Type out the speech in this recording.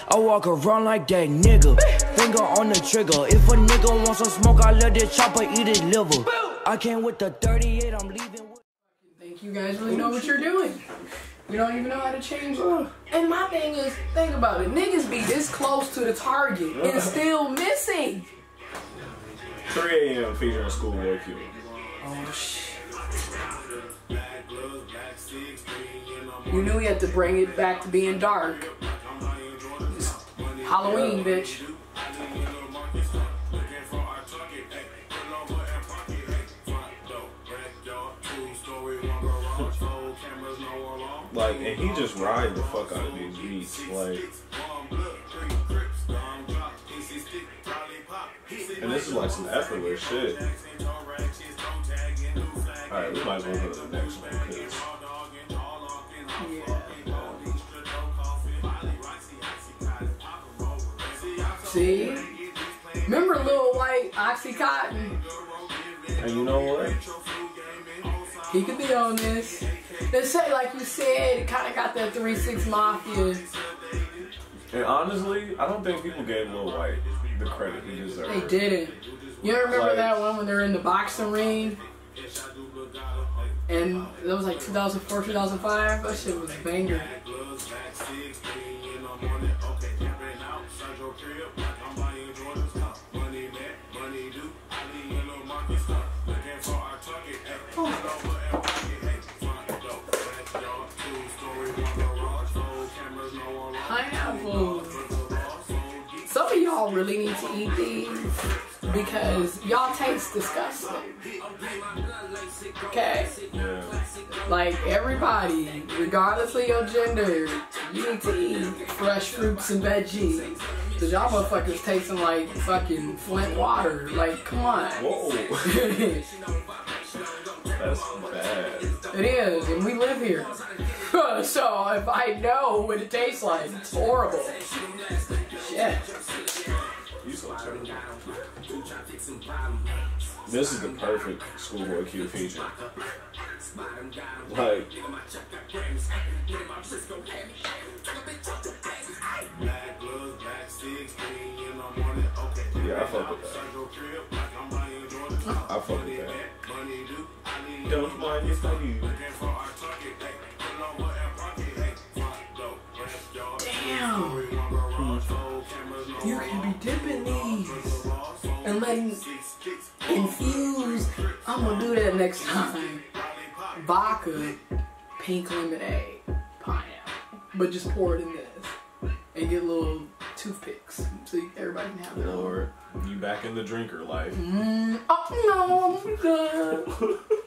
I walk around like that nigga. Finger on the trigger. If a nigga wants some smoke, I let this chopper eat his liver. I came with the 38, I'm leaving with... Think you guys really know what you're doing. You don't even know how to change it. And my thing is, think about it. Niggas be this close to the target and still missing. 3 a.m. featuring ScHoolboy Q. Oh, shit. You knew you had to bring it back to being dark. It's Halloween, bitch. Like, and he just ride the fuck out of these beats, like. And this is like some effortless shit. Alright, we might as well go to the next one, cause... See? Remember Lil White, Oxycontin? And you know what? He could be on this. They say, like you said, it kind of got that 3-6 Mafia. And honestly, I don't think people gave Lil White the credit he deserved. They didn't. You remember like, that one when they were in the boxing ring? And that was like 2004, 2005? That shit was a banger. Pineapple. Some of y'all really need to eat these because y'all taste disgusting. Okay? Yeah. Like everybody, regardless of your gender, you need to eat fresh fruits and veggies. Cause y'all motherfuckers tasting like fucking Flint water. Like, come on. Whoa. That's bad. It is, and we live here. So if I know what it tastes like, it's horrible. Shit. You so terrible. This is the perfect ScHoolboy Q feature. Like, yeah, I fuck with that. I fuck with that. Don't mind if I do. Damn. You can be dipping these and letting infuse. I'm gonna do that next time. Vodka, pink lemonade, pineapple. But just pour it in this and get little toothpicks so everybody can have it. Lord, you back in the drinker life. Oh no, I'm good.